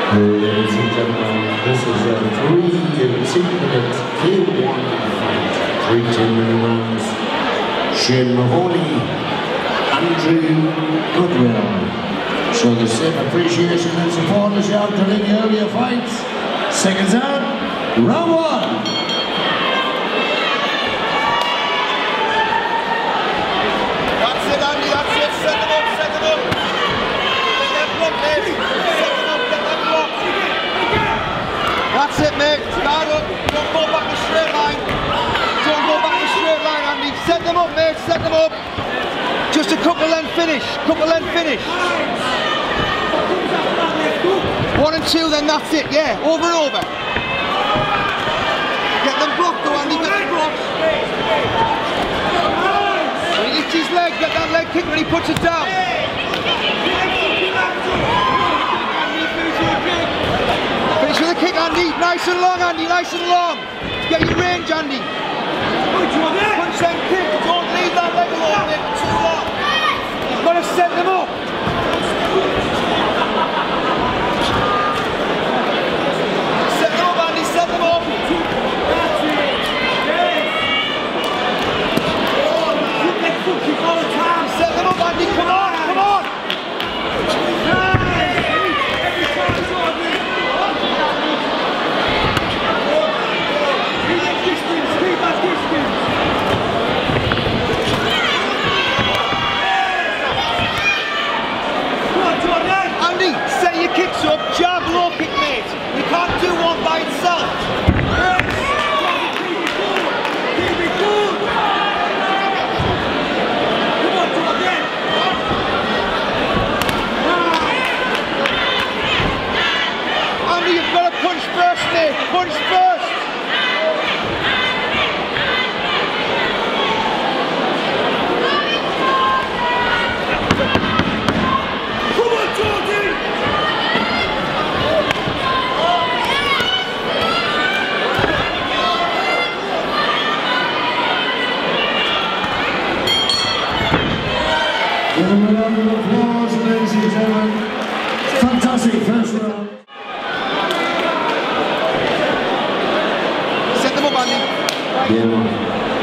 Ladies and gentlemen, this is a 3-2-minute K1 fight. 3 10-minute rounds. Shane Mahoney, Andrew Goodwill. Show the same appreciation and support as you have done in the earlier fights. Seconds out, round 1. That's it, mate. Start up. Don't go back the straight line. Don't go back the straight line, Andy. Set them up, mate. Set them up. Just a couple length finish. Couple length finish. 1 and 2, then that's it. Yeah, over and over. Get them blocked, though, Andy. Get them blocked. When he hits his leg, get that leg kick when he puts it down. Finish with a kick, Andy. Nice and long, Andy. Nice and long. Get your range, Andy. Punch them kick. Don't leave that leg alone, mate. Too long. You've got to set them up. Set them up, Andy. Set them up. Set them up, Andy. Come on. Come on. Andy, set your kicks up, jab, low kick, mate. You can't do one by itself. Andy, you've got to punch first, mate. Punch first. Give them a round of applause, ladies and gentlemen. Fantastic first round. Set them up, Andy. Yeah.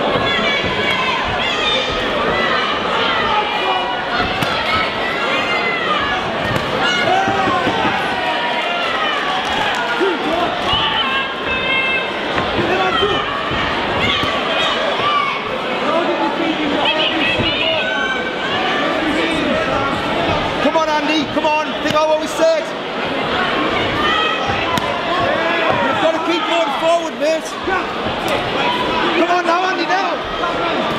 Come on, Andy, come on, think of what we said. You've got to keep going forward, mate. Come on now, Andy, now.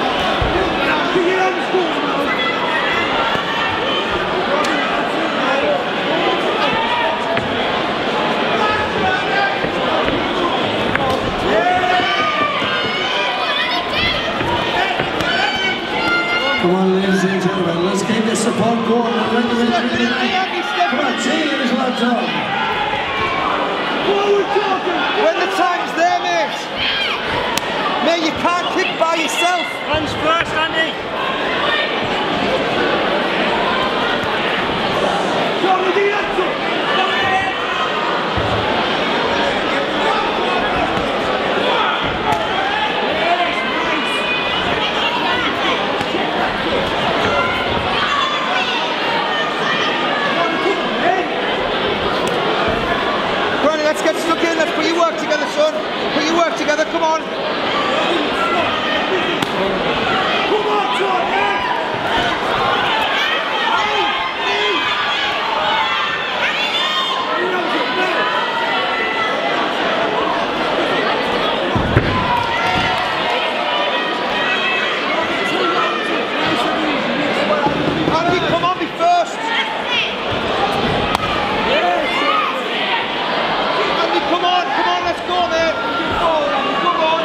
Come on, ladies and gentlemen, let's keep this support going. Come on, cheer his lads on. When the time's there, mate. Mate, you can't kick by yourself. Hands first, Andy. Let's get stuck in, let's put your work together, son. Put your work together, come on. Come on, John, Andy, come on, be first. Come on, let's go, mate. Come on.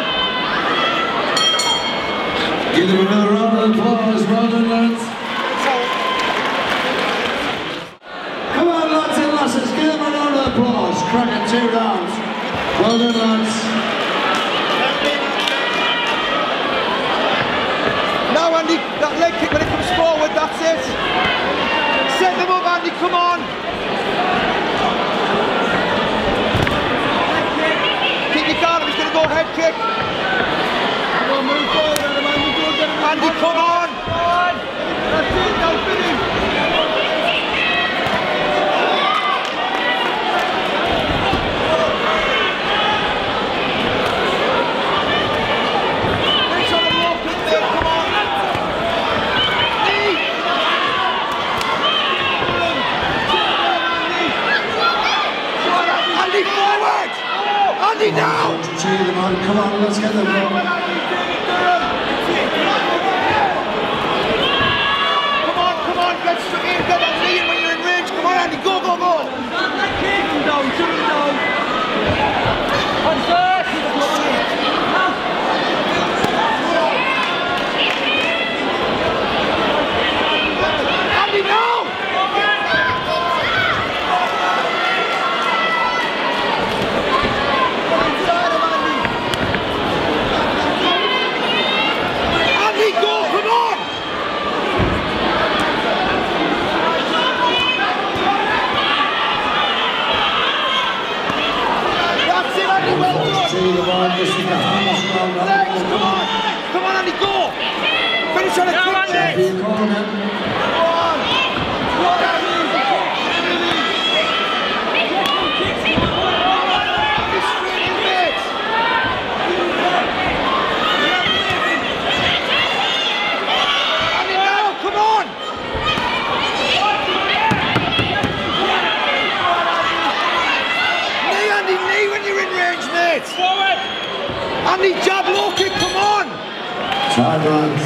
Give them another round of applause, well done, lads. Come on, lads and lasses, give them a round of applause. Cracking 2 rounds. Well done, lads. Now, Andy, that leg kick when it comes forward, that's it. Set them up, Andy, come on. Andy, now! Cheer them on, come on, let's get them going. Come on, get stuck in, get that knee in when you're in range. Come on, Andy, go, go, go! Keep him down, shoot him down. On first. Andy, now! Andy, go, come on! That's it, Andy, well done! Cheer them on, this is the finish round. Legs, come on! Come on, Andy, go! Finish on a Go, quick Andy! Be a corner. Go on! Go on, Andy! Andy, straight in, mate! Andy, now, come on! Knee, Andy, knee when you're in range, mate! Forward. Andy, jab, low kick, come on! Time runs.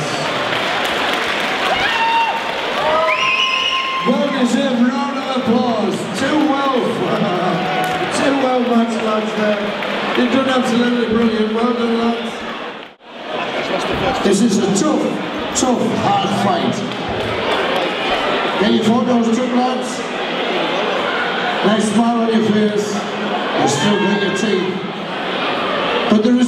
Well deserved round of applause. Too well matched, lads there. You've done absolutely brilliant. Well done, lads. This is a tough, hard fight. Get your photos took, lads. Nice smile on your face. You still got your teeth. But there is